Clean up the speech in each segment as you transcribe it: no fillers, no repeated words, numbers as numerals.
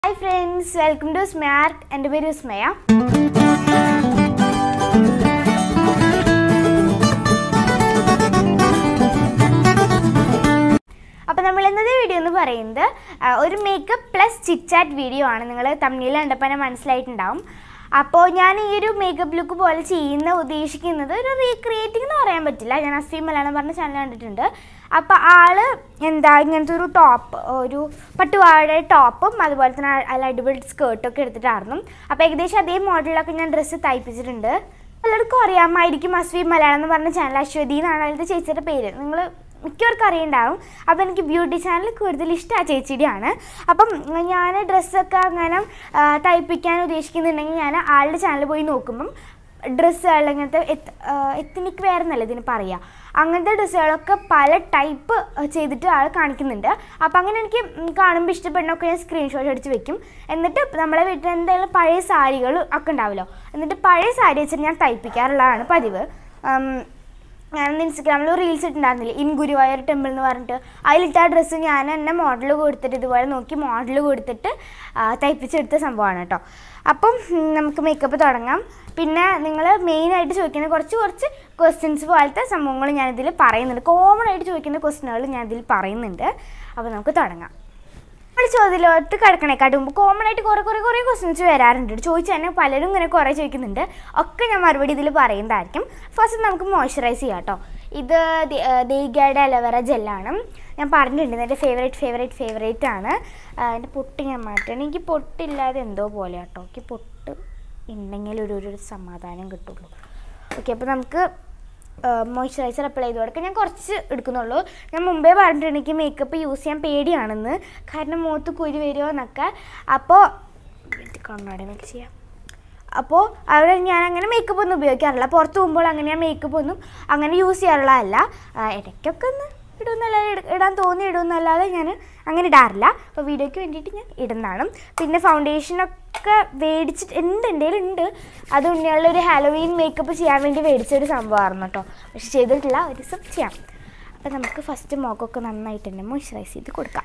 Hi friends, welcome to Vismaya and Vismaya. അപ്പോൾ നമ്മൾ ഇന്നത്തെ വീഡിയോ എന്ന് പറയുന്നത് ഒരു makeup plus chit chat video ആണ്. നിങ്ങൾ തമ്മിൽ കണ്ടപ്പോൾ മനസ്സിലായിട്ടുണ്ടാവും. അപ്പോൾ ഞാൻ ഈ ഒരു മേക്കപ്പ് ലുക്ക് പോലെ ഉദ്ദേശിക്കുന്നത് ഒരു റീക്രിയേറ്റിംഗ് എന്ന് പറയാൻ പറ്റില്ല. ഞാൻ AsviMalayalamaswathy പറഞ്ഞ ചാനൽ കണ്ടിട്ടുണ്ട്. അപ്പോൾ ആള് ഇങ്ങനത്തെ ഒരു ടോപ്പ്, ഒരു പട്ടുപാവാട ടോപ്പും അതുപോലെ തന്നെ അതിൽ അടിപൊളി സ്കേർട്ടൊക്കെ എടുത്തിട്ടായിരുന്നു. അപ്പോൾ ഏകദേശം അതേ മോഡലിലൊക്കെ ഞാൻ ഡ്രസ്സ് തയ്പ്പിച്ചിട്ടുണ്ട്. എല്ലാവർക്കും അറിയാമായിരിക്കും AsviMalayalamaswathy എന്ന് പറഞ്ഞ ചാനൽ. അശ്വതി എന്നാണ് അതിൻ്റെ ചേച്ചിയുടെ പേര്. നിങ്ങൾ മിക്കവർക്കും അറിയുണ്ടാവും. അപ്പോൾ എനിക്ക് ബ്യൂട്ടി ചാനൽ കൂടുതൽ ഇഷ്ടം ആ ചേച്ചിയുടെയാണ്. അപ്പം ഞാൻ ഡ്രസ്സൊക്കെ അങ്ങനെ തയ്പ്പിക്കാൻ ഉദ്ദേശിക്കുന്നുണ്ടെങ്കിൽ ഞാൻ ആളുടെ ചാനൽ പോയി നോക്കുമ്പം ഡ്രസ്സുകൾ അങ്ങനത്തെ എത്നിക് വെയർ എന്നല്ല ഇതിന് പറയുക, അങ്ങനത്തെ ഡ്രസ്സുകളൊക്കെ പല ടൈപ്പ് ചെയ്തിട്ട് ആൾ കാണിക്കുന്നുണ്ട്. അപ്പം അങ്ങനെ എനിക്ക് കാണുമ്പോൾ ഇഷ്ടപ്പെടുന്നൊക്കെ ഞാൻ സ്ക്രീൻഷോട്ട് അടിച്ച് വെക്കും. എന്നിട്ട് നമ്മളെ വീട്ടിൽ എന്തെങ്കിലും പഴയ സാരികൾ ഒക്കെ ഉണ്ടാവുമല്ലോ, എന്നിട്ട് പഴയ സാരി വെച്ചിട്ട് ഞാൻ തയ്പ്പിക്കാറുള്ളതാണ് പതിവ്. ഞാൻ ഇൻസ്റ്റഗ്രാമിൽ റീൽസ് ഇട്ടുണ്ടായിരുന്നില്ല, ഇൻ ഗുരുവായൂർ ടെമ്പിൾ എന്ന് പറഞ്ഞിട്ട്. അതിലിട്ട ആ ഡ്രസ്സ് ഞാൻ എന്നെ മോഡൽ കൊടുത്തിട്ട് ഇതുപോലെ നോക്കി മോഡൽ കൊടുത്തിട്ട് തയ്പ്പിച്ചെടുത്ത സംഭവമാണ് കേട്ടോ. അപ്പം നമുക്ക് മേക്കപ്പ് തുടങ്ങാം. പിന്നെ നിങ്ങൾ മെയിനായിട്ട് ചോദിക്കുന്ന കുറച്ച് ക്വസ്റ്റ്യൻസ് പോലത്തെ സംഭവങ്ങൾ ഞാനിതിൽ പറയുന്നുണ്ട്. കോമൺ ആയിട്ട് ചോദിക്കുന്ന ക്വസ്റ്റ്യനുകൾ ഞാനിതിൽ പറയുന്നുണ്ട്. അപ്പോൾ നമുക്ക് തുടങ്ങാം. ചോദ്യത്തിലോട്ട് കിടക്കണേക്കാട്ട് മുമ്പ് കോമൺ ആയിട്ട് കുറേ ക്വസ്റ്റ്യൻസ് വരാറുണ്ട്. ചോദിച്ചാൽ തന്നെ പലരും ഇങ്ങനെ കുറേ ചോദിക്കുന്നുണ്ട്. ഒക്കെ ഞാൻ മറുപടി ഇതിൽ പറയുന്നതായിരിക്കും. ഫസ്റ്റ് നമുക്ക് മോയ്സ്ചറൈസ് ചെയ്യാം കേട്ടോ. ഇത് ദേഗയുടെ അലോവേറ ജെല്ലാണ്. ഞാൻ പറഞ്ഞിട്ടുണ്ട് എൻ്റെ ഫേവറേറ്റ് ആണ്. എൻ്റെ പൊട്ട് ഞാൻ മാറ്റണം. എനിക്ക് പൊട്ടില്ലാതെ എന്തോ പോലെ കേട്ടോ. എനിക്ക് പൊട്ട് ഉണ്ടെങ്കിൽ ഒരു സമാധാനം കിട്ടുള്ളൂ. ഓക്കെ, അപ്പോൾ നമുക്ക് മോയ്സ്ചറൈസർ അപ്ലൈ ചെയ്ത് കൊടുക്കാം. ഞാൻ കുറച്ച് എടുക്കുന്നുള്ളൂ. ഞാൻ മുമ്പേ പറഞ്ഞിട്ടുണ്ട് എനിക്ക് മേക്കപ്പ് യൂസ് ചെയ്യാൻ പേടിയാണെന്ന്, കാരണം മുഖത്ത് കുരു വരുമോ എന്നൊക്കെ. അപ്പോൾ കണ്ണാടി മിക്സ് ചെയ്യാം. അപ്പോൾ അവിടെ ഞാൻ അങ്ങനെ മേക്കപ്പ് ഒന്നും ഉപയോഗിക്കാറില്ല. പുറത്ത് പോകുമ്പോൾ അങ്ങനെ ഞാൻ മേക്കപ്പ് ഒന്നും അങ്ങനെ യൂസ് ചെയ്യാറുള്ളതല്ല. ഇടയ്ക്കൊക്കെ ഒന്ന് ഇടാൻ തോന്നി ഇടുമെന്നല്ലാതെ ഞാൻ അങ്ങനെ ഇടാറില്ല. അപ്പോൾ വീഡിയോയ്ക്ക് വേണ്ടിയിട്ട് ഞാൻ ഇടുന്നതാണ്. പിന്നെ ഫൗണ്ടേഷനൊക്കെ മേടിച്ചിട്ട് എൻ്റെ കയ്യിലുണ്ട്. അത് ഉണ്ണിയുള്ളൊരു ഹാലോവീൻ മേക്കപ്പ് ചെയ്യാൻ വേണ്ടി മേടിച്ചൊരു സംഭവമായിരുന്നു കേട്ടോ. പക്ഷെ ചെയ്തിട്ടില്ല, ഒരു ദിവസം ചെയ്യാം. അപ്പോൾ നമുക്ക് ഫസ്റ്റ് മുഖമൊക്കെ നന്നായിട്ട് തന്നെ മോയ്സ്ചറൈസ് ചെയ്ത് കൊടുക്കാം.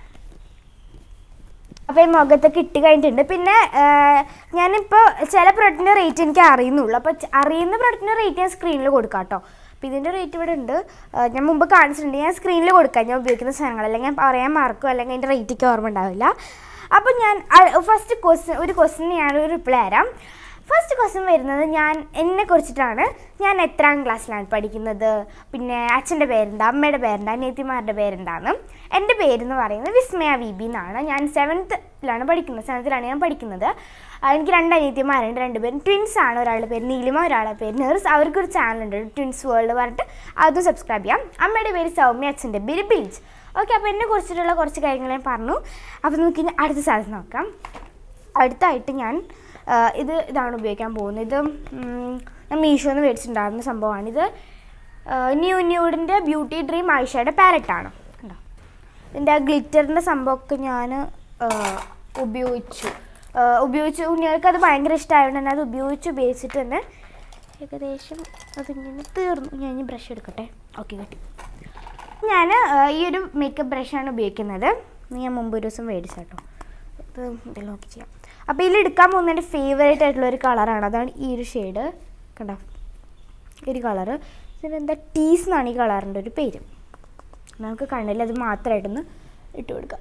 അപ്പോൾ ഈ മുഖത്തൊക്കെ ഇട്ട് കഴിഞ്ഞിട്ടുണ്ട്. പിന്നെ ഞാനിപ്പോൾ ചില പ്രൊഡക്റ്റിൻ്റെ റേറ്റ് എനിക്ക് അറിയുന്നുള്ളൂ. അപ്പോൾ അറിയുന്ന പ്രൊഡക്റ്റിൻ്റെ റേറ്റ് ഞാൻ സ്ക്രീനിൽ കൊടുക്കാം കേട്ടോ. അപ്പോൾ ഇതിൻ്റെ റേറ്റ് ഇവിടെ ഉണ്ട്. ഞാൻ മുമ്പ് കാണിച്ചിട്ടുണ്ട്. ഞാൻ സ്ക്രീനിൽ കൊടുക്കാം ഞാൻ ഉപയോഗിക്കുന്ന സാധനങ്ങൾ, അല്ലെങ്കിൽ ഞാൻ പറയാൻ മറക്കും, അല്ലെങ്കിൽ അതിൻ്റെ റേറ്റൊക്കെ ഓർമ്മ ഉണ്ടാവില്ല. അപ്പോൾ ഞാൻ ഒരു ക്വസ്റ്റ്യൻ ഞാനൊരു റിപ്ലൈ തരാം. ഫസ്റ്റ് ക്വസ്റ്റ്യൻ വരുന്നത് എന്നെ കുറിച്ചിട്ടാണ്. ഞാൻ എത്രാം ക്ലാസ്സിലാണ് പഠിക്കുന്നത്, പിന്നെ അച്ഛൻ്റെ പേരെന്താ, അമ്മയുടെ പേരെന്താ, അനിയത്തിമാരുടെ പേരെന്താന്ന്. എൻ്റെ പേരെന്ന് പറയുന്നത് വിസ്മയ VB എന്നാണ്. ഞാൻ 7th-ലാണ് പഠിക്കുന്നത്. എനിക്ക് 2 അനിയത്തിമാരുണ്ട്. 2 പേരും ട്വിൻസാണ്. ഒരാളുടെ പേര് നീലിമ, ഒരാളുടെ പേര് നേഴ്സ്. അവർക്കൊരു ചാനലുണ്ട്, ട്വിൻസ് വേൾഡ് പറഞ്ഞിട്ട്. അതും സബ്സ്ക്രൈബ് ചെയ്യാം. അമ്മയുടെ പേര് സൗമ്യ, അച്ഛൻ്റെ പേര് ബിൽജ്. ഓക്കെ, അപ്പോൾ എന്നെ കുറിച്ചിട്ടുള്ള കുറച്ച് കാര്യങ്ങൾ ഞാൻ പറഞ്ഞു. അപ്പോൾ നമുക്ക് ഇനി അടുത്ത സാധനം നോക്കാം. അടുത്തായിട്ട് ഞാൻ ഇതാണ് ഉപയോഗിക്കാൻ പോകുന്നത്. ഇത് ഞാൻ മീഷോന്ന് മേടിച്ചിട്ടുണ്ടായിരുന്ന സംഭവമാണിത്. ന്യൂഡിൻ്റെ ബ്യൂട്ടി ഡ്രീം ഐഷാഡോ പാലറ്റാണ് കണ്ടോ. ഇതിൻ്റെ ആ ഗ്ലിറ്ററിൻ്റെ സംഭവമൊക്കെ ഞാൻ ഉപയോഗിച്ചു. ഉണ്ണികൾക്ക് അത് ഭയങ്കര ഇഷ്ടമായതുകൊണ്ട് തന്നെ അത് ഉപയോഗിച്ചിട്ട് തന്നെ ഏകദേശം അതിങ്ങനെ തീർന്നു. ഞാൻ ഇനി ബ്രഷ് എടുക്കട്ടെ. ഓക്കെ, കിട്ടി. ഞാൻ ഈ ഒരു മേക്കപ്പ് ബ്രഷാണ് ഉപയോഗിക്കുന്നത്. ഞാൻ മുമ്പ് ഒരു ദിവസം മേടിച്ച കേട്ടോ. ഇത് ഇതെല്ലാം നോക്കി ചെയ്യാം. അപ്പോൾ ഇതിലെടുക്കാൻ പോകുന്ന എൻ്റെ ഫേവറേറ്റ് ആയിട്ടുള്ളൊരു കളറാണ്. അതാണ് ഈ ഒരു ഷെയ്ഡ് കണ്ടോ, ഒരു കളറ്. ഇതിനെന്താ ടീസ് എന്നാണ് ഈ കളറിൻ്റെ ഒരു പേര്. നമുക്ക് കണ്ണിൽ അത് മാത്രമായിട്ടൊന്ന് ഇട്ട് കൊടുക്കാം.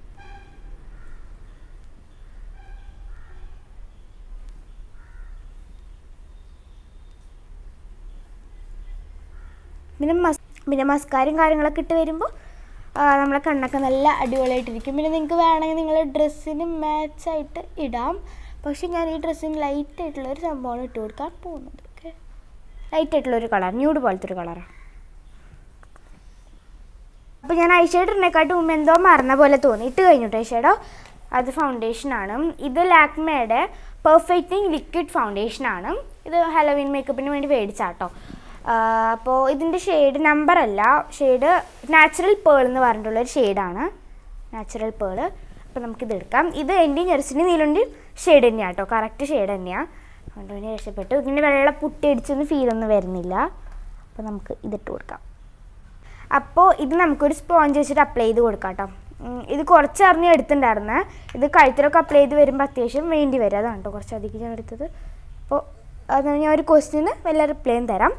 പിന്നെ മസ്കാരയും കാര്യങ്ങളൊക്കെ ഇട്ട് വരുമ്പോൾ നമ്മളെ കണ്ണൊക്കെ നല്ല അടിപൊളിയായിട്ടിരിക്കും. പിന്നെ നിങ്ങൾക്ക് വേണമെങ്കിൽ നിങ്ങൾ ഡ്രസ്സിന് മാച്ചായിട്ട് ഇടാം. പക്ഷേ ഞാൻ ഈ ഡ്രസ്സിന് ലൈറ്റായിട്ടുള്ളൊരു സംഭവമാണ് ഇട്ട് കൊടുക്കാൻ പോകുന്നത്. ഓക്കെ, ലൈറ്റായിട്ടുള്ളൊരു കളർ, ന്യൂഡ് പോലത്തെ ഒരു കളറാണ്. അപ്പോൾ ഞാൻ ഐഷാഡോ ഇടുന്നേക്കാട്ട് മുമ്പ് എന്തോ മറന്ന പോലെ തോന്നി. ഇട്ട് കഴിഞ്ഞിട്ട് ഐഷാഡോ അത് ഫൗണ്ടേഷനാണ്. ഇത് ലാക്മേയുടെ പെർഫെക്റ്റിംഗ് ലിക്വിഡ് ഫൗണ്ടേഷനാണ്. ഇത് ഹാലോവീൻ മേക്കപ്പിന് വേണ്ടി മേടിച്ചാട്ടോ. അപ്പോൾ ഇതിൻ്റെ ഷെയ്ഡ് നമ്പറല്ല, ഷെയ്ഡ് നാച്ചുറൽ പേൾ എന്ന് പറഞ്ഞിട്ടുള്ളൊരു ഷെയ്ഡാണ്, നാച്ചുറൽ പേൾ. അപ്പോൾ നമുക്കിത് എടുക്കാം. ഇത് എൻ്റെയും ജെർസിൻ്റെയും നീലുൻ്റെയും ഷെയ്ഡ് തന്നെയാണ് കേട്ടോ, കറക്റ്റ് ഷെയ്ഡ് തന്നെയാണ്. അതുകൊണ്ട് പിന്നെ രക്ഷപ്പെട്ടു. ഇങ്ങനെ വെള്ള പുട്ടി അടിച്ചൊന്നും ഫീലൊന്നും വരുന്നില്ല. അപ്പോൾ നമുക്ക് ഇതിട്ട് കൊടുക്കാം. അപ്പോൾ ഇത് നമുക്കൊരു സ്പോഞ്ച് വെച്ചിട്ട് അപ്ലൈ ചെയ്ത് കൊടുക്കാം കേട്ടോ. ഇത് കുറച്ചറിഞ്ഞ് എടുത്തിട്ടുണ്ടായിരുന്നേ. ഇത് കഴുത്തിലൊക്കെ അപ്ലൈ ചെയ്ത് വരുമ്പോൾ അത്യാവശ്യം വേണ്ടി വരും. അതാണ് കേട്ടോ കുറച്ചധികം ഞാൻ എടുത്തത്. അപ്പോൾ അത് ഞാൻ ഒരു ക്വസ്റ്റ്യന് വല്ല റിപ്ലൈയും തരാം.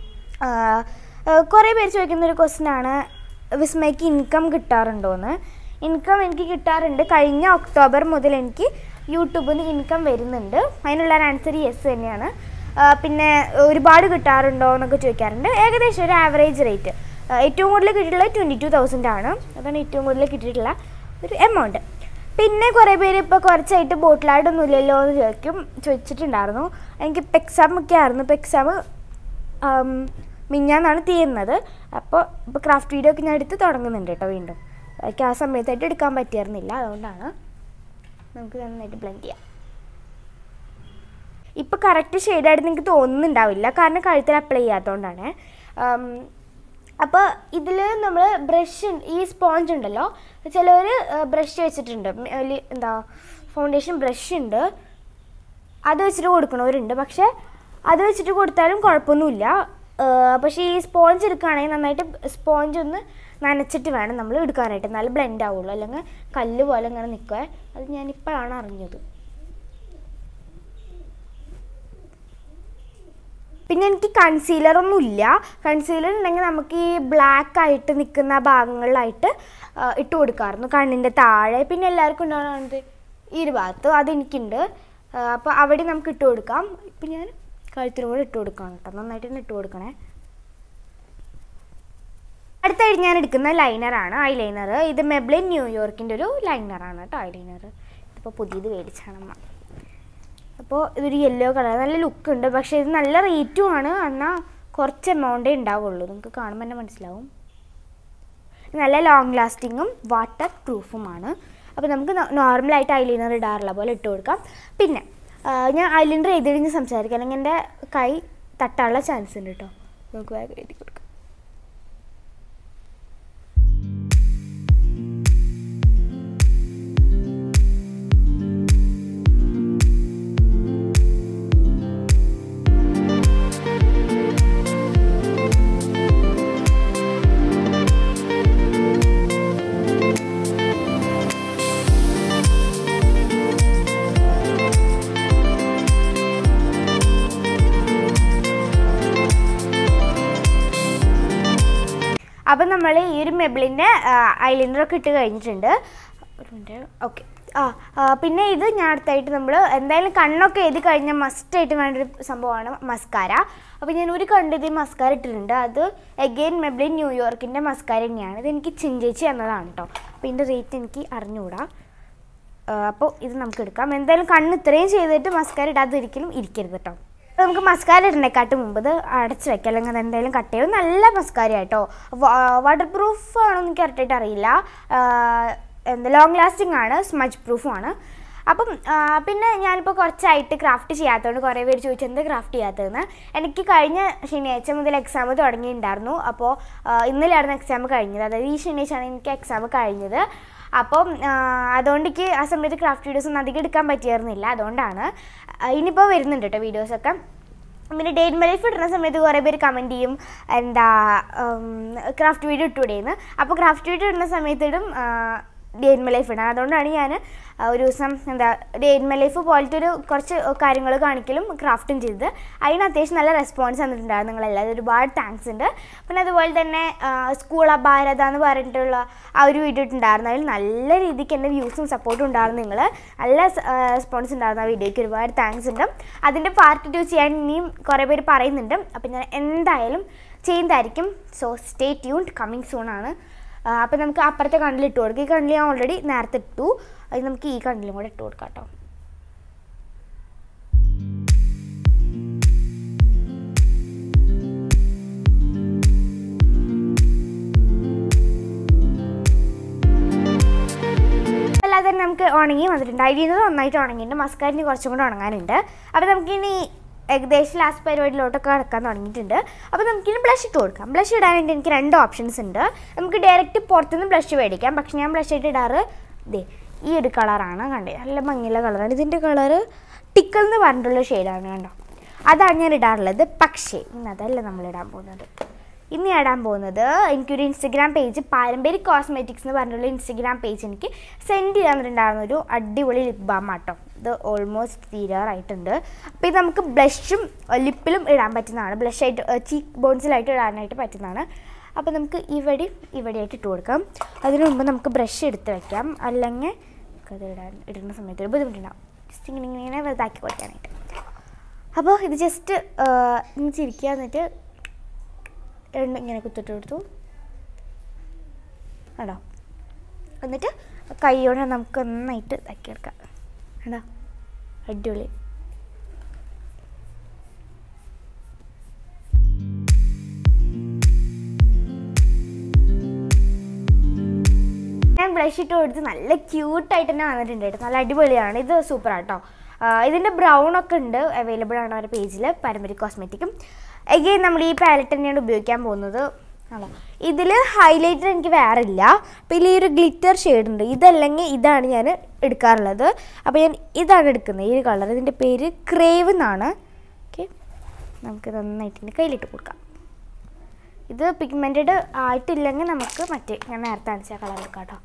കുറേ പേര് ചോദിക്കുന്നൊരു ക്വസ്റ്റ്യനാണ് വിസ്മയ്ക്ക് ഇൻകം കിട്ടാറുണ്ടോയെന്ന്. ഇൻകം എനിക്ക് കിട്ടാറുണ്ട്. കഴിഞ്ഞ ഒക്ടോബർ മുതൽ എനിക്ക് യൂട്യൂബിൽ നിന്ന് ഇൻകം വരുന്നുണ്ട്. അതിനുള്ളൊരു ആൻസർ യെസ് തന്നെയാണ്. പിന്നെ ഒരുപാട് കിട്ടാറുണ്ടോ എന്നൊക്കെ ചോദിക്കാറുണ്ട്. ഏകദേശം ഒരു ആവറേജ് റേറ്റ് ഏറ്റവും കൂടുതൽ കിട്ടിയിട്ടുള്ളത് 22,000 ആണ്. അതാണ് ഏറ്റവും കൂടുതൽ കിട്ടിയിട്ടുള്ള ഒരു എമൗണ്ട്. പിന്നെ കുറേ പേര് ഇപ്പോൾ കുറച്ചായിട്ട് ബോട്ടിലായിട്ടൊന്നും ഇല്ലല്ലോ എന്ന് ചോദിച്ചിട്ടുണ്ടായിരുന്നു. എനിക്കിപ്പോൾ എക്സാം ഒക്കെ ആയിരുന്നു. ഇപ്പോൾ എക്സാം മിഞ്ഞാന്നാണ് തീരുന്നത്. അപ്പോൾ ക്രാഫ്റ്റ് വീഡിയോ ഒക്കെ ഞാൻ എടുത്ത് തുടങ്ങുന്നുണ്ട് കേട്ടോ. വീണ്ടും എനിക്ക് ആ സമയത്തായിട്ട് എടുക്കാൻ പറ്റിയിരുന്നില്ല. അതുകൊണ്ടാണ്. നമുക്ക് നന്നായിട്ട് ബ്ലെൻഡ് ചെയ്യാം. ഇപ്പോൾ കറക്റ്റ് ഷെയ്ഡായിട്ട് നിങ്ങൾക്ക് തോന്നുന്നുണ്ടാവില്ല, കാരണം കഴുത്തിൽ അപ്ലൈ ചെയ്യാത്തതുകൊണ്ടാണ്. അപ്പോൾ ഇതിൽ നമ്മൾ ബ്രഷ്, ഈ സ്പോഞ്ച് ഉണ്ടല്ലോ, ചിലവർ ബ്രഷ് വെച്ചിട്ടുണ്ട്, എന്താ ഫൗണ്ടേഷൻ ബ്രഷ് ഉണ്ട്, അത് വെച്ചിട്ട് കൊടുക്കണവരുണ്ട്. പക്ഷേ അത് വെച്ചിട്ട് കൊടുത്താലും കുഴപ്പമൊന്നുമില്ല. പക്ഷേ ഈ സ്പോഞ്ച് എടുക്കുകയാണെങ്കിൽ നന്നായിട്ട് സ്പോഞ്ച് ഒന്ന് നനച്ചിട്ട് വേണം നമ്മൾ എടുക്കാനായിട്ട്, നല്ല ബ്ലെൻഡ് ആവുള്ളൂ. അല്ലെങ്കിൽ കല്ല് പോലെ ഇങ്ങനെ നിൽക്കുക. അത് ഞാനിപ്പോഴാണ് അറിഞ്ഞത്. പിന്നെ എനിക്ക് കൺസീലറൊന്നുമില്ല. കൺസീലർ ഉണ്ടെങ്കിൽ നമുക്ക് ഈ ബ്ലാക്ക് ആയിട്ട് നിൽക്കുന്ന ഭാഗങ്ങളിലായിട്ട് ഇട്ട് കൊടുക്കാമായിരുന്നു, കണ്ണിൻ്റെ താഴെ. പിന്നെ എല്ലാവർക്കും ഉണ്ടാകുന്നത് ഈ ഒരു ഭാഗത്ത്, അതെനിക്കുണ്ട്. അപ്പോൾ അവിടെ നമുക്ക് ഇട്ട് കൊടുക്കാം. ഇപ്പം ഞാൻ കഴുത്തിനും കൂടെ ഇട്ട് കൊടുക്കണം കേട്ടോ. നന്നായിട്ട് തന്നെ ഇട്ട് കൊടുക്കണേ. അടുത്തായിട്ട് ഞാൻ എടുക്കുന്ന ലൈനറാണ്, ഐ ലൈനർ. ഇത് മെബ്ലിൻ ന്യൂയോർക്കിൻ്റെ ഒരു ലൈനറാണ് കേട്ടോ. ഐ ലൈനർ ഇതിപ്പോൾ പുതിയത് മേടിച്ചാണമ്മ. അപ്പോൾ ഇതൊരു യെല്ലോ കളർ, നല്ല ലുക്കുണ്ട്. പക്ഷേ ഇത് നല്ല റേറ്റുമാണ്. എന്നാൽ കുറച്ച് എമൗണ്ടേ ഉണ്ടാവുള്ളൂ. നിങ്ങൾക്ക് കാണുമ്പോൾ തന്നെ മനസ്സിലാവും. നല്ല ലോങ് ലാസ്റ്റിങ്ങും വാട്ടർ പ്രൂഫുമാണ്. അപ്പോൾ നമുക്ക് നോർമലായിട്ട് ഐലൈനർ ഇടാറുള്ള പോലെ ഇട്ട് കൊടുക്കാം. പിന്നെ ഞാൻ ഐലൈനർ എഴുതി സംസാരിക്കാം, അല്ലെങ്കിൽ എൻ്റെ കൈ തട്ടാനുള്ള ചാൻസ് ഉണ്ട് കേട്ടോ. നമുക്ക് വേഗം എഴുതി കൊടുക്കാം. അപ്പം നമ്മൾ ഈ ഒരു മെബ്ലിൻ്റെ ഐലൈനറൊക്കെ ഇട്ട് കഴിഞ്ഞിട്ടുണ്ട്. ഒരു മിനിറ്റ്. ഓക്കെ. പിന്നെ ഇത് ഞാൻ അടുത്തായിട്ട് നമ്മൾ എന്തായാലും കണ്ണൊക്കെ എഴുതി കഴിഞ്ഞാൽ മസ്റ്റായിട്ട് വേണ്ടൊരു സംഭവമാണ് മസ്കാര. അപ്പോൾ ഞാൻ ഒരു കണ്ണിത് മസ്കാര ഇട്ടിട്ടുണ്ട്. അത് എഗെയിൻ മെബ്ലിൻ ന്യൂയോർക്കിൻ്റെ മസ്കാര തന്നെയാണ്. ഇത് എനിക്ക് ചിഞ്ചേച്ചി എന്നതാണ് കേട്ടോ. അപ്പോൾ ഇതിൻ്റെ റേറ്റ് എനിക്ക് അറിഞ്ഞുകൂടാ. അപ്പോൾ ഇത് നമുക്ക് എടുക്കാം. എന്തായാലും കണ്ണ് ഇത്രയും ചെയ്തിട്ട് മസ്കാര ഇടാതിരിക്കലും ഇരിക്കരുത് കേട്ടോ. നമുക്ക് മസ്കാര ഇടണേക്കാട്ട് മുമ്പ് ഇത് അടച്ച് വെക്കാം, അല്ലെങ്കിൽ അത് എന്തായാലും കട്ട് ചെയ്യും. നല്ല മസ്കാര കേട്ടോ. വാട്ടർ പ്രൂഫ് ആണോ എന്ന് എനിക്ക് കറക്റ്റായിട്ട് അറിയില്ല. ലോങ് ലാസ്റ്റിംഗ് ആണ്, സ്മജ് പ്രൂഫുമാണ്. അപ്പം പിന്നെ ഞാനിപ്പോൾ കുറച്ചായിട്ട് ക്രാഫ്റ്റ് ചെയ്യാത്തതുകൊണ്ട് കുറേ പേര് ചോദിച്ചു എന്താ ക്രാഫ്റ്റ് ചെയ്യാത്തതെന്ന്. എനിക്ക് കഴിഞ്ഞ ശനിയാഴ്ച മുതൽ എക്സാം തുടങ്ങിയിട്ടുണ്ടായിരുന്നു. അപ്പോൾ ഇന്നലെയായിരുന്നു എക്സാം കഴിഞ്ഞത്. അതായത് ഈ ശനിയാഴ്ചയാണ് എനിക്ക് എക്സാം കഴിഞ്ഞത്. അപ്പം അതുകൊണ്ട് എനിക്ക് ആ സമയത്ത് ക്രാഫ്റ്റ് വീഡിയോസൊന്നും അധികം എടുക്കാൻ പറ്റിയിരുന്നില്ല. അതുകൊണ്ടാണ്. ഇനിയിപ്പോൾ വരുന്നുണ്ട് കേട്ടോ വീഡിയോസൊക്കെ. പിന്നെ ഡേ ഇൻ മൈ ലൈഫ് ഇടുന്ന സമയത്ത് കുറേ പേര് കമൻറ്റ് ചെയ്യും എന്താ ക്രാഫ്റ്റ് വീഡിയോ ഇട്ടുകൂടെയെന്ന്. അപ്പോൾ ക്രാഫ്റ്റ് വീഡിയോ ഇടുന്ന സമയത്ത് ഇടും ഡേ ഇൻ മൈ ലൈഫ് ഇടാൻ. അതുകൊണ്ടാണ് ഞാൻ ഒരു ദിവസം എന്താ ഡേ ഇൻ മൈ ലൈഫ് പോലത്തെ ഒരു കുറച്ച് കാര്യങ്ങൾ കാണിക്കലും ക്രാഫ്റ്റും ചെയ്തത്. അതിന് അത്യാവശ്യം നല്ല റെസ്പോൺസ് വന്നിട്ടുണ്ടായിരുന്നു നിങ്ങളെല്ലാവരും. ഒരുപാട് താങ്ക്സ് ഉണ്ട്. പിന്നെ അതുപോലെ തന്നെ സ്കൂൾ ഭാരത എന്ന് പറഞ്ഞിട്ടുള്ള ആ ഒരു വീഡിയോ ഇട്ടുണ്ടായിരുന്നു. അതിൽ നല്ല രീതിക്ക് എൻ്റെ വ്യൂസും സപ്പോർട്ടും ഉണ്ടായിരുന്നു. നിങ്ങൾ നല്ല റെസ്പോൺസ് ഉണ്ടായിരുന്നു ആ വീഡിയോയ്ക്ക്. ഒരുപാട് താങ്ക്സ് ഉണ്ട്. അതിൻ്റെ പാർട്ട് 2 ചെയ്യാൻ ഇനിയും കുറേ പേര് പറയുന്നുണ്ട്. അപ്പം ഞാൻ എന്തായാലും ചെയ്യുന്നതായിരിക്കും. So stay tuned, coming soon ആണ്. അപ്പോൾ നമുക്ക് അപ്പുറത്തെ കണ്ണിൽ ഇട്ട് കൊടുക്കാം. ഈ കണ്ണിൽ ഞാൻ ഓൾറെഡി നേരത്തെ ഇട്ടു. അത് നമുക്ക് ഈ കണ്ണിലും കൂടെ ഇട്ട് കൊടുക്കാം കേട്ടോ. അല്ലാതെ തന്നെ നമുക്ക് ഉണങ്ങി വന്നിട്ടുണ്ട്. ഐലൈനർ നന്നായിട്ട് ഉണങ്ങിയിട്ടുണ്ട്. മസ്കാരിന് കുറച്ചും കൂടെ ഉണങ്ങാനുണ്ട്. അപ്പോൾ നമുക്കിനി ഏകദേശം ലാസ്റ്റ് പരിപാടിയിലോട്ടൊക്കെ കിടക്കാൻ തുടങ്ങിയിട്ടുണ്ട്. അപ്പോൾ നമുക്കിനി ബ്ലഷ് ഇട്ട് കൊടുക്കാം. ബ്ലഷ് ഇടാനായിട്ട് എനിക്ക് 2 ഓപ്ഷൻസ് ഉണ്ട്. നമുക്ക് ഡയറക്റ്റ് പുറത്തുനിന്ന് ബ്ലഷ് മേടിക്കാം. പക്ഷെ ഞാൻ ബ്ലഷ് ആയിട്ട് ഇടാറ് ഈ ഒരു കളറാണ്. കണ്ടേ, നല്ല ഭംഗിയുള്ള കളറാണ്. ഇതിൻ്റെ കളറ് ടിക്കൽ എന്ന് പറഞ്ഞിട്ടുള്ള ഷെയ്ഡാണ്. കണ്ടോ, അതാണ് ഞാൻ ഇടാറുള്ളത്. പക്ഷേ ഇന്നതല്ല നമ്മളിടാൻ പോകുന്നത്. ഇനി ഇടാൻ പോകുന്നത് എനിക്കൊരു ഇൻസ്റ്റഗ്രാം പേജ് പാരമ്പര്യ കോസ്മെറ്റിക്സ് എന്ന് പറഞ്ഞുള്ള ഇൻസ്റ്റഗ്രാം പേജ് എനിക്ക് സെൻഡ് ചെയ്യാന്നിട്ടുണ്ടായിരുന്ന ഒരു അടിപൊളി ലിപ് ബാം ആട്ടോ. ഇത് ഓൾമോസ്റ്റ് തീരാറായിട്ടുണ്ട്. അപ്പോൾ ഇത് നമുക്ക് ബ്ലഷും ലിപ്പിലും ഇടാൻ പറ്റുന്നതാണ്, ബ്ലഷായിട്ട് ചീക്ക് ബോൺസിലായിട്ട് ഇടാനായിട്ട് പറ്റുന്നതാണ്. അപ്പോൾ നമുക്ക് ഇവിടെയായിട്ട് ഇട്ട് കൊടുക്കാം. അതിന് മുമ്പ് നമുക്ക് ബ്രഷ് എടുത്ത് വയ്ക്കാം, അല്ലെങ്കിൽ അത് ഇടുന്ന സമയത്ത് ഒരു ബുദ്ധിമുട്ടുണ്ടാവും. ജസ്റ്റ് ഇങ്ങനെ വലുതാക്കി കൊടുക്കാനായിട്ട്. അപ്പോൾ ഇത് ജസ്റ്റ് ചിരിക്കുക, എന്നിട്ട് ഇങ്ങനെ കുത്തിട്ട് കൊടുത്തു കേട്ടോ. എന്നിട്ട് കൈയോടെ നമുക്ക് നന്നായിട്ട് ഇതാക്കി എടുക്കാം കേട്ടോ. അടിപൊളി. ഞാൻ ബ്രഷ് ഇട്ട് കൊടുത്ത് നല്ല ക്യൂട്ടായിട്ട് തന്നെ വന്നിട്ടുണ്ട് കേട്ടോ. നല്ല അടിപൊളിയാണ്. ഇത് സൂപ്പറാട്ടോ. ഇതിൻ്റെ ബ്രൗണൊക്കെ ഉണ്ട്, അവൈലബിൾ ആണ് അവരുടെ പേജിൽ പാരമ്പര്യ കോസ്മെറ്റിക്കും. എഗെയിൻ നമ്മൾ ഈ പാലറ്റ് തന്നെയാണ് ഉപയോഗിക്കാൻ പോകുന്നത് ആണോ. ഇതിൽ ഹൈലൈറ്റർ എനിക്ക് വേറെ ഇല്ല. അപ്പോൾ ഇതിൽ ഈ ഒരു ഗ്ലിറ്റർ ഷെയ്ഡ് ഉണ്ട്, ഇതല്ലെങ്കിൽ ഇതാണ് ഞാൻ എടുക്കാറുള്ളത്. അപ്പോൾ ഞാൻ ഇതാണ് എടുക്കുന്നത്, ഈ ഒരു കളർ. ഇതിൻ്റെ പേര് ക്രേവ് എന്നാണ്. ഓക്കെ, നമുക്ക് നന്നായിട്ട് എൻ്റെ കയ്യിലിട്ട് കൊടുക്കാം. ഇത് പിഗ്മെൻറ്റഡ് ആയിട്ടില്ലെങ്കിൽ നമുക്ക് മറ്റേ ഞാൻ നേരത്തെ കാണിച്ച കളർ എടുക്കാം കേട്ടോ.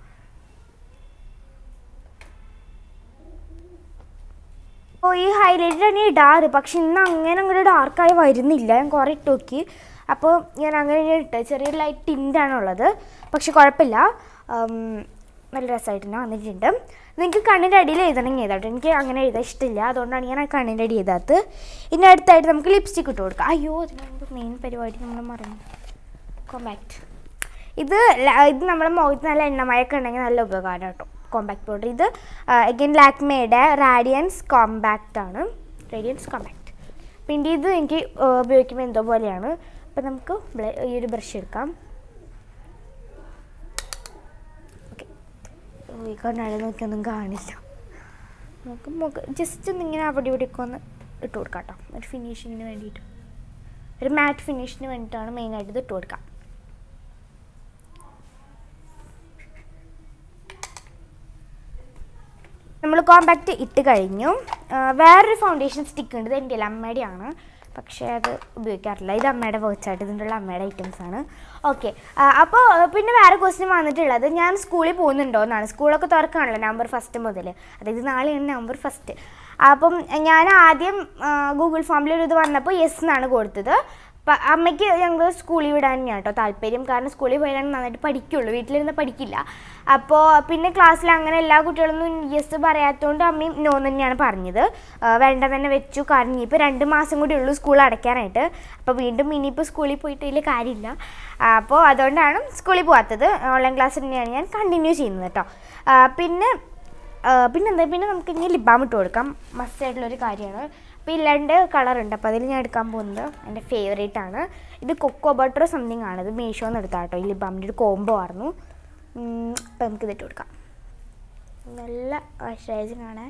അപ്പോൾ ഈ ഹൈലൈറ്റർ തന്നെ ഇടാറ്, പക്ഷെ ഇന്ന് അങ്ങനെ ഡാർക്കായി വരുന്നില്ല. ഞാൻ കുറേ ഇട്ട് നോക്കി, അപ്പോൾ ഞാൻ അങ്ങനെ ഇട്ട് ചെറിയൊരു ലൈറ്റ് ടിൻ്റാണുള്ളത്, പക്ഷെ കുഴപ്പമില്ല, നല്ല രസമായിട്ട് തന്നെ വന്നിട്ടുണ്ട്. നിങ്ങൾക്ക് കണ്ണിൻ്റെ അടിയിൽ എഴുതണമെങ്കിൽ എഴുതാട്ടോ. എനിക്ക് അങ്ങനെ എഴുതാൻ ഇഷ്ടമില്ല, അതുകൊണ്ടാണ് ഞാൻ കണ്ണിൻ്റെ അടി എഴുതാത്തത്. ഇനി അടുത്തായിട്ട് നമുക്ക് ലിപ്സ്റ്റിക് ഇട്ട് കൊടുക്കാം. അയ്യോ, അതിന് മെയിൻ പരിപാടി നമ്മൾ മറന്നു. കോമ്പാക്റ്റ്. ഇത് നമ്മുടെ മുഖത്ത് നല്ല എണ്ണമയൊക്കെ ഉണ്ടെങ്കിൽ നല്ല ഉപകാരം കേട്ടോ, കോമ്പാക്റ്റ് പൗഡർ. ഇത് അഗൈൻ ലാക്മേയുടെ റാഡിയൻസ് കോമ്പാക്റ്റ് ആണ്, റേഡിയൻസ് കോമ്പാക്റ്റ്. പിന്നെ ഇത് എനിക്ക് ഉപയോഗിക്കുമ്പോൾ എന്തോ പോലെയാണ്. അപ്പം നമുക്ക് ഈ ഒരു ബ്രഷ് എടുക്കാം. ഓക്കെ, ഈ കണ്ണാടി നോക്കിയൊന്നും കാണില്ല. നമുക്ക് ജസ്റ്റ് ഒന്നിങ്ങനെ അവിടെ ഇവിടെയൊക്കെ ഒന്ന് ഇട്ട് കൊടുക്കാം കേട്ടോ, ഒരു ഫിനിഷിങ്ങിന് വേണ്ടിയിട്ട്, ഒരു മാറ്റ് ഫിനിഷിന് വേണ്ടിയിട്ടാണ് മെയിനായിട്ട് ഇത് ഇട്ട് കൊടുക്കാം. നമ്മൾ കോമ്പാക്റ്റ് ഇട്ട് കഴിഞ്ഞു. വേറൊരു ഫൗണ്ടേഷൻ സ്റ്റിക്ക് ഉണ്ട്, ഇത് എൻ്റെ അമ്മയുടെയാണ്, പക്ഷേ അത് ഉപയോഗിക്കാറില്ല. ഇത് അമ്മയുടെ വേർച്ചായിട്ട്, ഇതിൻ്റെ ഉള്ള അമ്മയുടെ ഐറ്റംസാണ്. ഓക്കെ, അപ്പോൾ പിന്നെ വേറെ ക്വസ്റ്റ്യൻ വന്നിട്ടുള്ളത് ഞാൻ സ്കൂളിൽ പോകുന്നുണ്ടോ എന്നാണ്. സ്കൂളൊക്കെ തുറക്കുകയാണല്ലോ November 1 മുതൽ, അതായത് നാളെയാണ് November 1. അപ്പം ഞാൻ ആദ്യം ഗൂഗിൾ ഫോമിൽ ഇത് വന്നപ്പോൾ യെസ് എന്നാണ് കൊടുത്തത്. അമ്മയ്ക്ക് ഞങ്ങൾ സ്കൂളിൽ വിടാൻ തന്നെയാണ് കേട്ടോ താല്പര്യം, കാരണം സ്കൂളിൽ പോയാൽ നന്നായിട്ട് പഠിക്കുള്ളൂ, വീട്ടിലിരുന്ന് പഠിക്കില്ല. അപ്പോൾ പിന്നെ ക്ലാസ്സിൽ അങ്ങനെ എല്ലാ കുട്ടികളൊന്നും യെസ് പറയാത്തതുകൊണ്ട് അമ്മയും നോ തന്നെയാണ് പറഞ്ഞത്. വേണ്ട തന്നെ വെച്ചു, കാരണം ഇനിയിപ്പോൾ 2 മാസം കൂടി ഉള്ളൂ സ്കൂൾ അടയ്ക്കാനായിട്ട്. അപ്പോൾ വീണ്ടും ഇനിയിപ്പോൾ സ്കൂളിൽ പോയിട്ട് വലിയ കാര്യമില്ല. അപ്പോൾ അതുകൊണ്ടാണ് സ്കൂളിൽ പോകാത്തത്. ഓൺലൈൻ ക്ലാസ് തന്നെയാണ് ഞാൻ കണ്ടിന്യൂ ചെയ്യുന്നത് കേട്ടോ. പിന്നെ നമുക്ക് ഇനി ലിപ് ബാം ഇട്ട് കൊടുക്കാം, മസ്റ്റ് ആയിട്ടുള്ളൊരു കാര്യമാണ്. അപ്പോൾ ഈ 2 കളറുണ്ട്, അപ്പോൾ അതിൽ ഞാൻ എടുക്കാൻ പോകുന്നത് എൻ്റെ ഫേവറേറ്റ് ആണ്. ഇത് കൊക്കോ ബട്ടർ സംതിങ് ആണ്, ഇത് മീഷോന്ന് എടുത്താൽ കേട്ടോ. ഈ ലിപ് ബാമിൻ്റെ ഒരു കോംബോ ആയിരുന്നു. അപ്പോൾ നമുക്കിത് ഇട്ട് കൊടുക്കാം. നല്ല മോയ്സ്ചറൈസിങ് ആണ്.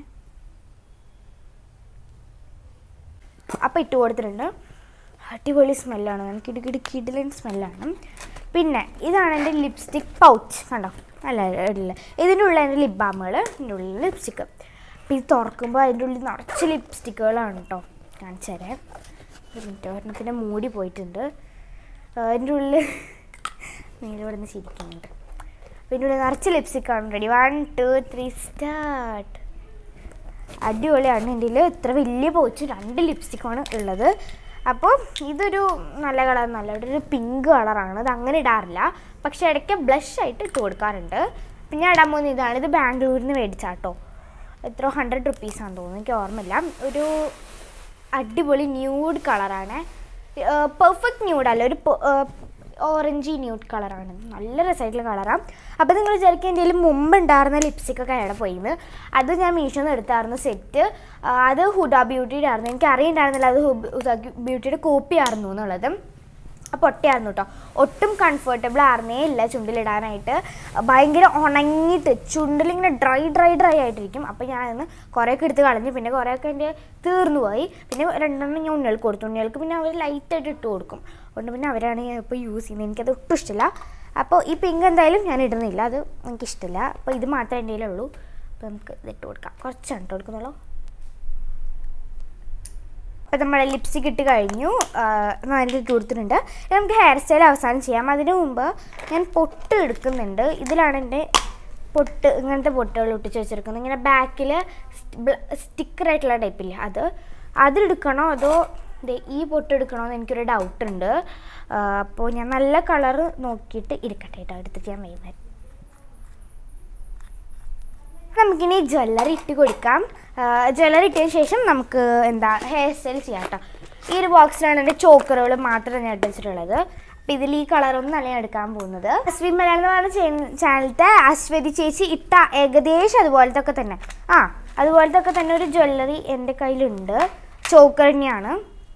അപ്പോൾ ഇട്ട് കൊടുത്തിട്ടുണ്ട്. അടിപൊളി സ്മെല്ലാണ്, എനിക്ക് കിടിലൻ സ്മെല്ലാണ്. പിന്നെ ഇതാണ് എൻ്റെ ലിപ്സ്റ്റിക് പൗച്ച്, കണ്ടോ, അല്ല ഇടില്ല. ഇതിൻ്റെ ഉള്ള എൻ്റെ ലിപ് ബാമുകൾ, ഇതിൻ്റെ ഉള്ളിൽ ലിപ്സ്റ്റിക്ക്. അപ്പോൾ ഇത് തുറക്കുമ്പോൾ അതിൻ്റെ ഉള്ളിൽ നിറച്ച് ലിപ്സ്റ്റിക്കുകളാണ് കേട്ടോ. കാണിച്ചു തരാം, ഒരു മിനിറ്റ്. ഒരെണ്ണത്തിൻ്റെ മൂടി പോയിട്ടുണ്ട്. അതിൻ്റെ ഉള്ളിൽ നീല ഇവിടെ നിന്ന് ചിരിക്കുന്നുണ്ട്. അപ്പോൾ ഇതിൻ്റെ ഉള്ളിൽ നിറച്ച് ലിപ്സ്റ്റിക്കാണ്. Ready, 1 2 3 start. അടിപൊളിയാണ്. എൻ്റെ കയ്യിൽ ഇത്ര വലിയ പൗച്ച് 2 ലിപ്സ്റ്റിക്കാണ് ഉള്ളത്. അപ്പോൾ ഇതൊരു നല്ല കളറൊന്നുമല്ല, ഇവിടെ ഒരു പിങ്ക് കളറാണ്. ഇത് അങ്ങനെ ഇടാറില്ല, പക്ഷേ ഇടയ്ക്ക് ബ്ലഷ് ആയിട്ട് ഇട്ട് കൊടുക്കാറുണ്ട്. പിന്നെ ഞാൻ ഇടാൻ പോകുന്നത് ഇതാണ്. ഇത് ബാംഗ്ലൂരിൽ നിന്ന് മേടിച്ചാട്ടോ, എത്ര 100 റുപ്പീസാണെന്ന് തോന്നുന്നു, എനിക്ക് ഓർമ്മയില്ല. ഒരു അടിപൊളി ന്യൂഡ് കളറാണ്, പെർഫെക്റ്റ് ന്യൂഡല്ല, ഒരു ഓറഞ്ചി ന്യൂഡ് കളറാണ്, നല്ല രസമായിട്ടുള്ള കളറാണ്. അപ്പോൾ നിങ്ങൾ വിചാരിക്കും എൻ്റെ കയ്യിൽ മുമ്പ് ഉണ്ടായിരുന്ന ലിപ്സ്റ്റിക്കൊക്കെ എവിടെ പോയിന്ന്. അത് ഞാൻ മീഷോന്ന് എടുത്തായിരുന്നു സെറ്റ്. അത് ഹുഡ ബ്യൂട്ടിയുടെ ആയിരുന്നു, എനിക്ക് അറിയണ്ടായിരുന്നില്ല അത് ഹുഡ ബ്യൂട്ടിയുടെ കോപ്പി ആയിരുന്നു എന്നുള്ളത്. പൊട്ടയായിരുന്നു കേട്ടോ, ഒട്ടും കംഫർട്ടബിൾ ആയിരുന്നേ ഇല്ല ചുണ്ടിലിടാനായിട്ട്. ഭയങ്കര ഉണങ്ങിയിട്ട് ചുണ്ടിലിങ്ങനെ ഡ്രൈ ആയിട്ടിരിക്കും. അപ്പോൾ ഞാനൊന്ന് കുറേയൊക്കെ എടുത്ത് കളഞ്ഞു, പിന്നെ കുറേയൊക്കെ എൻ്റെ തീർന്നു പോയി. പിന്നെ 2 ഞാൻ ഉണ്ണികൾക്ക് കൊടുത്തു. ഉണ്ണികൾക്ക് പിന്നെ അവർ ലൈറ്റായിട്ട് ഇട്ട് കൊടുക്കും, അതുകൊണ്ട് പിന്നെ അവരാണ് ഞാൻ ഇപ്പോൾ യൂസ് ചെയ്യുന്നത്. എനിക്കത് ഒട്ടും ഇഷ്ടമില്ല. അപ്പോൾ ഈ പിങ്ക് എന്തായാലും ഞാൻ ഇടുന്നില്ല, അത് എനിക്കിഷ്ടമില്ല. അപ്പോൾ ഇത് മാത്രമേ എൻ്റെ കയ്യിലുള്ളൂ. അപ്പോൾ നമുക്ക് ഇതിട്ട് കൊടുക്കാം, കുറച്ചാണ് ഇട്ട് കൊടുക്കുന്നുള്ളൂ. അപ്പോൾ നമ്മുടെ ലിപ്സ്റ്റിക് ഇട്ട് കഴിഞ്ഞു, നന്നായിട്ട് ഇട്ട് കൊടുത്തിട്ടുണ്ട്. നമുക്ക് ഹെയർ സ്റ്റൈൽ അവസാനം ചെയ്യാം. അതിനു മുമ്പ് ഞാൻ പൊട്ട് എടുക്കുന്നുണ്ട്. ഇതിലാണ് എൻ്റെ പൊട്ട്, ഇങ്ങനത്തെ പൊട്ടുകൾ ഒട്ടിച്ച് വെച്ചെടുക്കുന്നത്. ഇങ്ങനെ ബാക്കിൽ സ്റ്റിക്കറായിട്ടുള്ള ടൈപ്പില്ല, അതെടുക്കണോ അതോ ഈ പൊട്ട് എടുക്കണോ എന്ന് എനിക്കൊരു ഡൗട്ടുണ്ട്. അപ്പോൾ ഞാൻ നല്ല കളറ് നോക്കിയിട്ട് ഇരിക്കട്ടെ കേട്ടോ, എടുത്തിട്ട് ഞാൻ വൈകുന്നേരം. നമുക്കിനി ജ്വല്ലറി ഇട്ട് കൊടുക്കാം. ജ്വല്ലറി ഇട്ടതിന് ശേഷം നമുക്ക് ഹെയർ സ്റ്റൈൽ ചെയ്യാം കേട്ടോ. ഈ ഒരു ബോക്സിലാണ് എൻ്റെ ചോക്കറുകൾ മാത്രം ഞാൻ എടുത്തിട്ടുള്ളത്. അപ്പോൾ ഇതിൽ ഈ കളറൊന്നും ഞാൻ എടുക്കാൻ പോകുന്നത്. AsviMalayalamaswathy എന്ന് പറഞ്ഞ ചാനലത്തെ അശ്വതി ചേച്ചി ഇട്ട ഏകദേശം അതുപോലത്തെ ഒക്കെ തന്നെ ഒരു ജ്വല്ലറി എൻ്റെ കയ്യിലുണ്ട്. ചോക്കർ തന്നെയാണ്,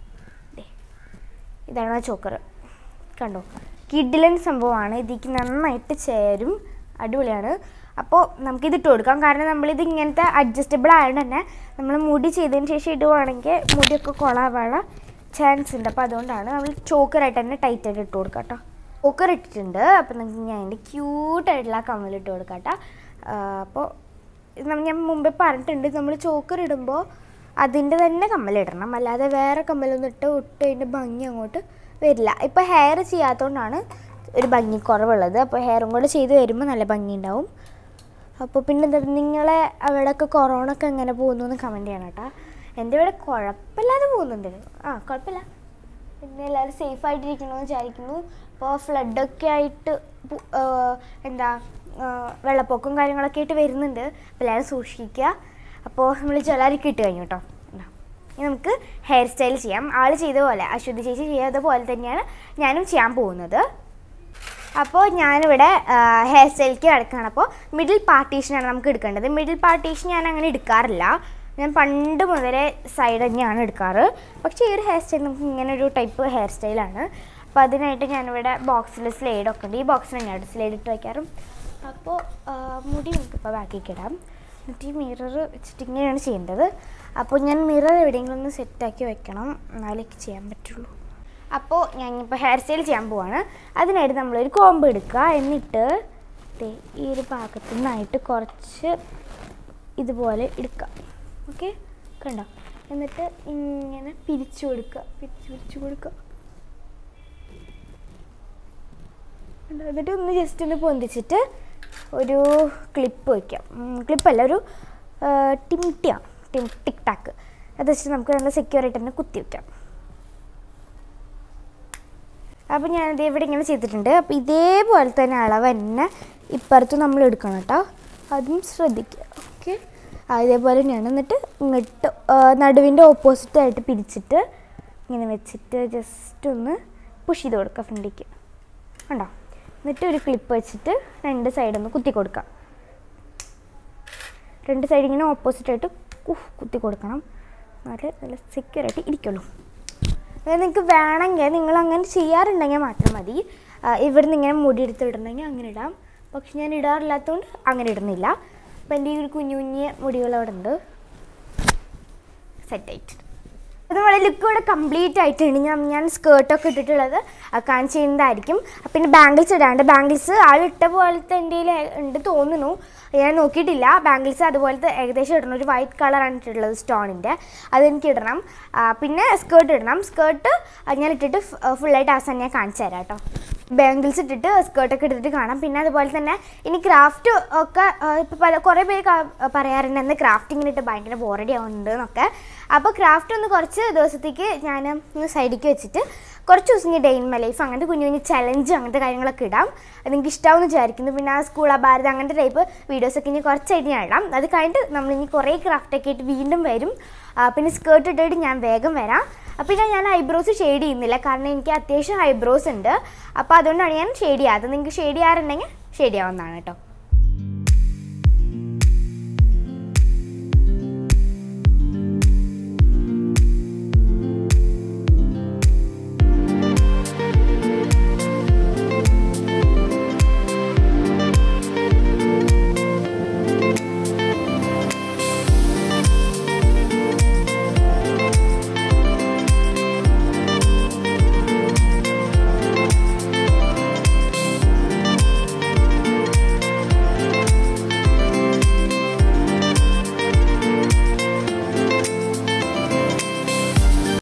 ഇതാണ് ചോക്കർ. കണ്ടോ, കിഡിലൻ സംഭവമാണ്. ഇതിക്ക് നന്നായിട്ട് ചേരും, അടിപൊളിയാണ്. അപ്പോൾ നമുക്കിതിട്ട് കൊടുക്കാം. കാരണം നമ്മളിത് ഇങ്ങനത്തെ അഡ്ജസ്റ്റബിൾ ആയതുകൊണ്ട് തന്നെ നമ്മൾ മുടി ചെയ്തതിന് ശേഷം ഇടുവാണെങ്കിൽ മുടിയൊക്കെ കൊളാവാനുള്ള ചാൻസ് ഉണ്ട്. അപ്പോൾ അതുകൊണ്ടാണ് നമ്മൾ ചോക്കറായിട്ട് തന്നെ ടൈറ്റായിട്ട് ഇട്ട് കൊടുക്കാം കേട്ടോ. ചോക്കർ ഇട്ടിട്ടുണ്ട്. അപ്പോൾ നമുക്ക് ഞാൻ അതിൻ്റെ ക്യൂട്ടായിട്ടുള്ള കമ്മലിട്ട് കൊടുക്കാം കേട്ടോ. അപ്പോൾ ഞാൻ മുമ്പേ പറഞ്ഞിട്ടുണ്ട്, നമ്മൾ ചോക്കർ ഇടുമ്പോൾ അതിൻ്റെ തന്നെ കമ്മലിടണം, അല്ലാതെ വേറെ കമ്മലൊന്നും ഇട്ട് അതിൻ്റെ ഭംഗി അങ്ങോട്ട് വരില്ല. ഇപ്പോൾ ഹെയർ ചെയ്യാത്തതുകൊണ്ടാണ് ഒരു ഭംഗി കുറവുള്ളത്. അപ്പോൾ ഹെയറും കൂടെ ചെയ്ത് വരുമ്പോൾ നല്ല ഭംഗി ഉണ്ടാവും. അപ്പോൾ പിന്നെ നിങ്ങളെ അവിടെയൊക്കെ കൊറോണ ഒക്കെ എങ്ങനെ പോകുന്നു എന്ന് കമൻറ്റ് ചെയ്യണം കേട്ടോ. എൻ്റെ ഇവിടെ കുഴപ്പമില്ലാതെ പോകുന്നുണ്ട്, കുഴപ്പമില്ല. പിന്നെ എല്ലാവരും സേഫായിട്ടിരിക്കണമെന്ന് വിചാരിക്കുന്നു. ഇപ്പോൾ ഫ്ലഡൊക്കെ ആയിട്ട് വെള്ളപ്പൊക്കവും കാര്യങ്ങളൊക്കെ ആയിട്ട് വരുന്നുണ്ട്. അപ്പോൾ എല്ലാവരും സൂക്ഷിക്കുക. അപ്പോൾ നമ്മൾ ജ്വല്ലറിക്ക് ഇട്ട് കഴിഞ്ഞു കേട്ടോ. ഇനി നമുക്ക് ഹെയർ സ്റ്റൈൽ ചെയ്യാം. ആൾ ചെയ്ത പോലെ, അശ്വതി ചേച്ചി ചെയ്ത പോലെ തന്നെയാണ് ഞാനും ചെയ്യാൻ പോകുന്നത്. അപ്പോൾ ഞാനിവിടെ ഹെയർ സ്റ്റൈലിലേക്ക് കിടക്കുകയാണ്. അപ്പോൾ മിഡിൽ പാർട്ടീഷനാണ് നമുക്ക് എടുക്കേണ്ടത്. മിഡിൽ പാർട്ടീഷൻ ഞാൻ അങ്ങനെ എടുക്കാറില്ല, ഞാൻ പണ്ട് മുതലേ സൈഡ് തന്നെയാണ് എടുക്കാറ്. പക്ഷേ ഈ ഒരു ഹെയർ സ്റ്റൈൽ നമുക്ക് ഇങ്ങനെ ഒരു ടൈപ്പ് ഹെയർ സ്റ്റൈലാണ്. അപ്പോൾ അതിനായിട്ട് ഞാനിവിടെ ബോക്സിൽ സ്ലൈഡൊക്കെ ഉണ്ട്. ഈ ബോക്സിൽ തന്നെയാണ് സ്ലൈഡ് ഇട്ട് വയ്ക്കാറും. അപ്പോൾ മുടി നമുക്കിപ്പോൾ ബാക്കിലേക്ക് ഇടാം. എന്നിട്ട് ഈ മിറർ വെച്ചിട്ട് ഇങ്ങനെയാണ് ചെയ്യേണ്ടത്. അപ്പോൾ ഞാൻ മിറർ എവിടെയെങ്കിലും ഒന്ന് സെറ്റാക്കി വെക്കണം, എന്നാലേക്ക് ചെയ്യാൻ പറ്റുള്ളൂ. അപ്പോൾ ഞാനിപ്പോൾ ഹെയർ സ്റ്റൈൽ ചെയ്യാൻ പോവാണ്. അതിനായിട്ട് നമ്മളൊരു കോമ്പ് എടുക്കുക. എന്നിട്ട് ഈ ഒരു ഭാഗത്തു നിന്നായിട്ട് കുറച്ച് ഇതുപോലെ എടുക്കുക. ഓക്കെ, കണ്ടോ? എന്നിട്ട് ഇങ്ങനെ പിരിച്ചു കൊടുക്കുക. എന്നിട്ട് ഒന്ന് ജസ്റ്റ് ഒന്ന് പൊന്തിച്ചിട്ട് ഒരു ക്ലിപ്പ് വയ്ക്കാം. ക്ലിപ്പല്ല, ഒരു ടിക് ടാക്ക്. അത് വെച്ചിട്ട് നമുക്ക് നല്ല സെക്യൂറായിട്ട് തന്നെ കുത്തി വയ്ക്കാം. അപ്പോൾ ഞാനിത് ഇവിടെ ഇങ്ങനെ ചെയ്തിട്ടുണ്ട്. അപ്പോൾ ഇതേപോലെ തന്നെ അളവ് തന്നെ ഇപ്പുറത്ത് നമ്മൾ എടുക്കണം കേട്ടോ, അതും ശ്രദ്ധിക്കുക. ഓക്കെ, ഇതേപോലെ തന്നെയാണ്. എന്നിട്ട് ഇങ്ങോട്ട് നടുവിൻ്റെ ഓപ്പോസിറ്റായിട്ട് പിരിച്ചിട്ട് ഇങ്ങനെ വെച്ചിട്ട് ജസ്റ്റ് ഒന്ന് പുഷ് ചെയ്ത് കൊടുക്കുക ഫ്രണ്ടിലേക്ക്, കണ്ടോ? എന്നിട്ട് ഒരു ക്ലിപ്പ് വെച്ചിട്ട് രണ്ട് സൈഡൊന്ന് കുത്തി കൊടുക്കാം. രണ്ട് സൈഡ് ഇങ്ങനെ ഓപ്പോസിറ്റായിട്ട് കുത്തി കൊടുക്കണം, എന്നാലേ നല്ല സെക്യൂറായിട്ട് ഇരിക്കുള്ളൂ. അതായത് നിങ്ങൾക്ക് വേണമെങ്കിൽ നിങ്ങൾ അങ്ങനെ ചെയ്യാറുണ്ടെങ്കിൽ മാത്രം മതി. ഇവിടെ നിന്ന് ഇങ്ങനെ മുടി എടുത്തിടണമെങ്കിൽ അങ്ങനെ ഇടാം. പക്ഷെ ഞാൻ ഇടാറില്ലാത്തതുകൊണ്ട് അങ്ങനെ ഇടുന്നില്ല. അപ്പോൾ എൻ്റെ ഈ ഒരു കുഞ്ഞു മുടികൾ അവിടെ ഉണ്ട്, സെറ്റായിട്ട്. അത് നമ്മുടെ ലുക്ക് ഇവിടെ കംപ്ലീറ്റ് ആയിട്ടുണ്ട്. ഞാൻ സ്കേർട്ടൊക്കെ ഇട്ടിട്ടുള്ളത് കാണിച്ച് ചെയ്യുന്നതായിരിക്കും. പിന്നെ ബാംഗിൾസ് ഇടാണ്ട്, ബാംഗിൾസ് ആളിട്ട പോലത്തെ എൻ്റെ ഉണ്ട് തോന്നുന്നു, ഞാൻ നോക്കിയിട്ടില്ല. ബാംഗിൾസ് അതുപോലത്തെ ഏകദേശം ഇടണം. ഒരു വൈറ്റ് കളറാണ് ഇട്ടിട്ടുള്ളത് സ്റ്റോണിൻ്റെ, അതെനിക്ക് ഇടണം. പിന്നെ സ്കേർട്ട് ഇടണം. സ്കേർട്ട് ഞാൻ ഇട്ടിട്ട് ഫുള്ളായിട്ട് അവസാനം ഞാൻ കാണിച്ചു തരാം കേട്ടോ. ബാംഗിൾസ് ഇട്ടിട്ട് സ്കേർട്ടൊക്കെ ഇട്ടിട്ട് കാണാം. പിന്നെ അതുപോലെ തന്നെ ഇനി ക്രാഫ്റ്റ് ഒക്കെ ഇപ്പോൾ കുറേ പേര് പറയാറുണ്ട് എന്ന് ക്രാഫ്റ്റിങ്ങിന് ഇട്ട് ഭയങ്കര ബോറടി ആവുന്നുണ്ട് എന്നൊക്കെ. അപ്പോൾ ക്രാഫ്റ്റ് ഒന്ന് കുറച്ച് ദിവസത്തേക്ക് ഞാൻ സൈഡിലേക്ക് വെച്ചിട്ട് കുറച്ച് ദിവസം ഡേ ഇൻ മൈ ലൈഫ് അങ്ങനത്തെ കുഞ്ഞു ചലഞ്ച് അങ്ങനത്തെ കാര്യങ്ങളൊക്കെ ഇടാം. അത് നിങ്ങൾക്ക് ഇഷ്ടമാവുമെന്ന് വിചാരിക്കുന്നു. പിന്നെ സ്കൂൾ ഭാരത് അങ്ങനത്തെ ടൈപ്പ് വീഡിയോസൊക്കെ ഇനി കുറച്ചായിട്ട് ഞാൻ ഇടാം. അത് കഴിഞ്ഞിട്ട് നമ്മളിനി കുറേ ക്രാഫ്റ്റൊക്കെ ആയിട്ട് വീണ്ടും വരും. പിന്നെ സ്കേർട്ട് ഇട്ടിട്ട് ഞാൻ വേഗം വരാം. പിന്നെ ഞാൻ ഐബ്രോസ് ഷെയ്ഡ് ചെയ്യുന്നില്ല, കാരണം എനിക്ക് അത്യാവശ്യം ഐബ്രോസ് ഉണ്ട്. അപ്പോൾ അതുകൊണ്ടാണ് ഞാൻ ഷെയ്ഡ് ചെയ്യാത്തത്. നിങ്ങൾക്ക് ഷെയ്ഡ് ചെയ്യാറുണ്ടെങ്കിൽ ഷെയ്ഡ് ചെയ്യാവുന്നതാണ് കേട്ടോ.